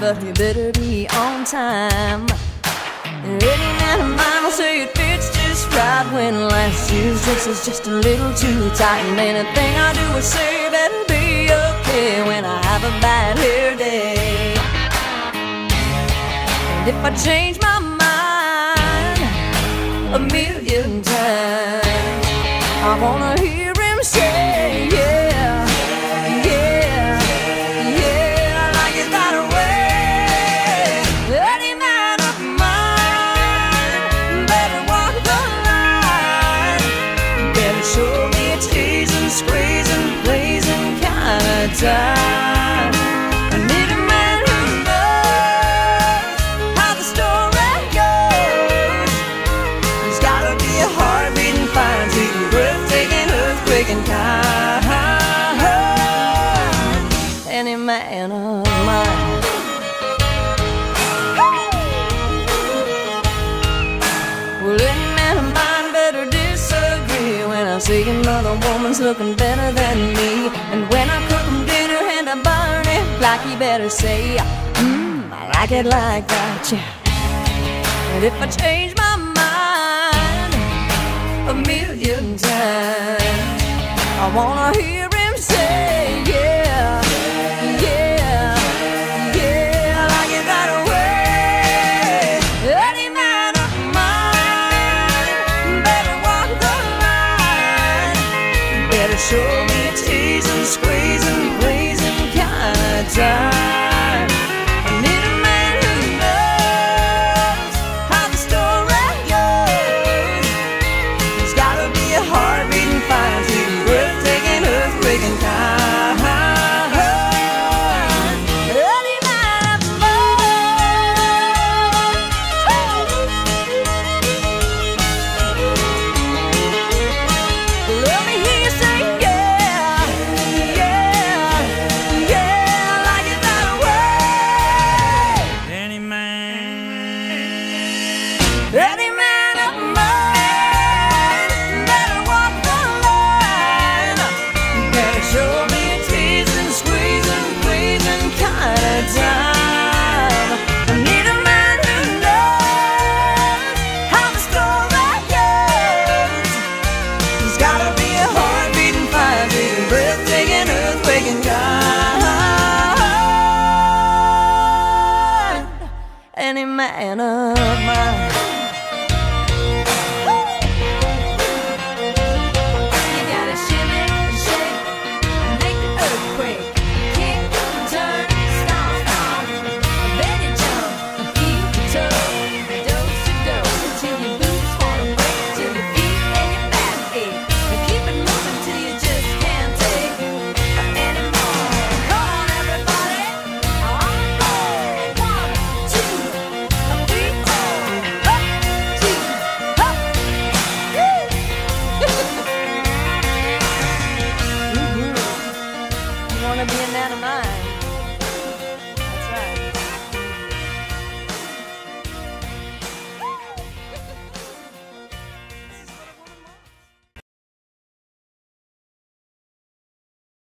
but he better be on time. Any man of mine will say it fits just right when last year's dress is just a little too tight. And anything I do or say better be okay when I have a bad hair day. And if I change my mind a million times, I wanna hear him say, yeah, yeah, yeah, I like it that way. Any man of mine better walk the line, better show me a teasing, squeezing, blazing kind of time. I need a man who knows how the story goes. He's gotta be a heart-beating, fire-beating, breathtaking, earthquaking kind. Any man of mine. Well, any man of mine better disagree when I see another woman's looking better than me. And when I cook him dinner and I burn it like, he better say, I like it like that, yeah. And if I change my mind a million times, I wanna hear him say, yeah, yeah, yeah, I like it that way. Any man of mine better walk the line, better show me a teasing, squeezing, blazing kind of time. I need a man who knows how the story goes. He's gotta be a heart-beating, fire-beating, breathtaking, earthquaking kind. Any man of mine. Let me hear you say, yeah, yeah, yeah, I like it that way. Any man of mine better walk the line, better show me a teasing, squeezing, pleasing kind of time. I need a man who knows how the story goes. He's gotta be a heart-beating, fire-beating, breathtaking, earthquaking kind. Any man of mine.